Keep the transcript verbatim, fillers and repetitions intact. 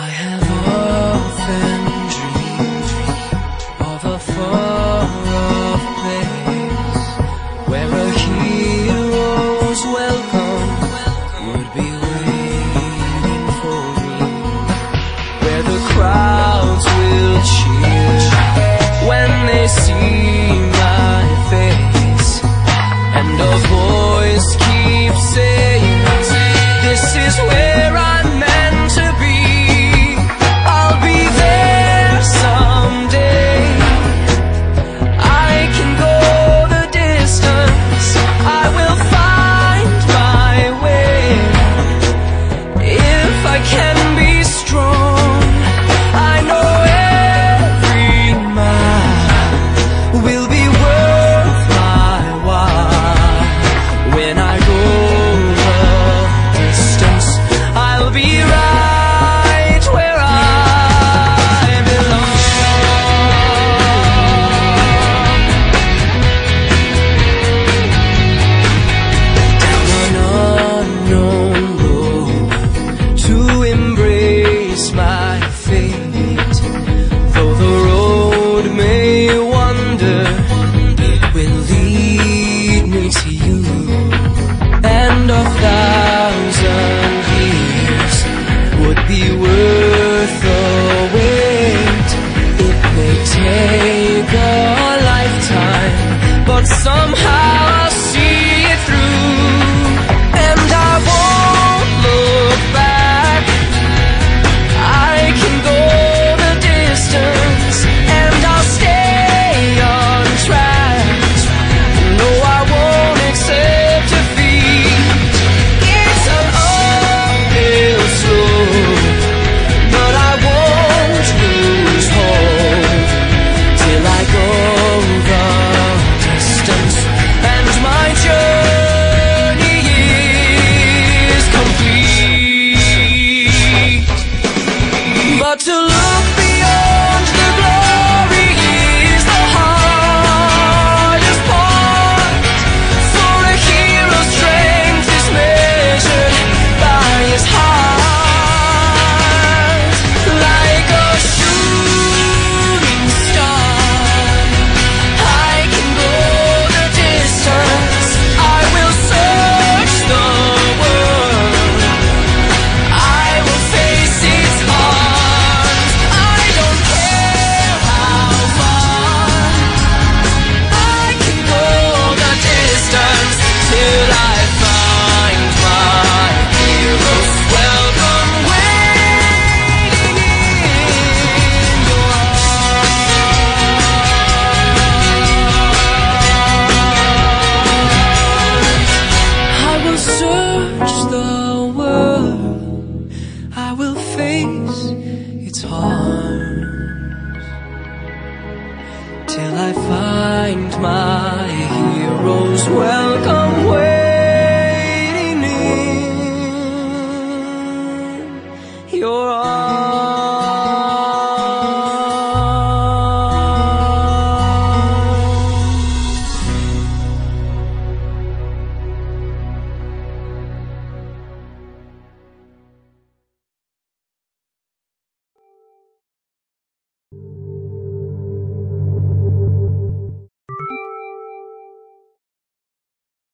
have often dreamed of a far-off place where a hero's welcome would be waiting for me, where the crowds will cheer when they see my face, and a voice keeps saying, this is where I'm meant to be. I'll be there someday. I can go the distance. I will find my way. If I can be strong, I know every mile will be worth my while. When I go the distance, I'll be right where I belong. Down an unknown road to embrace my fate. Though the road may wander, it will lead me to you. And a thousand years would be worth the wait. It may take a lifetime, but somehow I'll see it through. And I won't look back. I can go the distance, and I'll stay on track. No, I won't accept defeat. It's an uphill slope, but I won't lose hope till I go the distance, and my journey is complete. But to look beyond the glory is the hardest part. For a hero's strength is measured by his heart. Like a shooting star, I can go the distance. I will search the world. I will face its arms. I don't care how far. I can go the distance till I find my hero's welcome waiting in your arms. I will search the world. I will face its harms till I find my hero's welcome.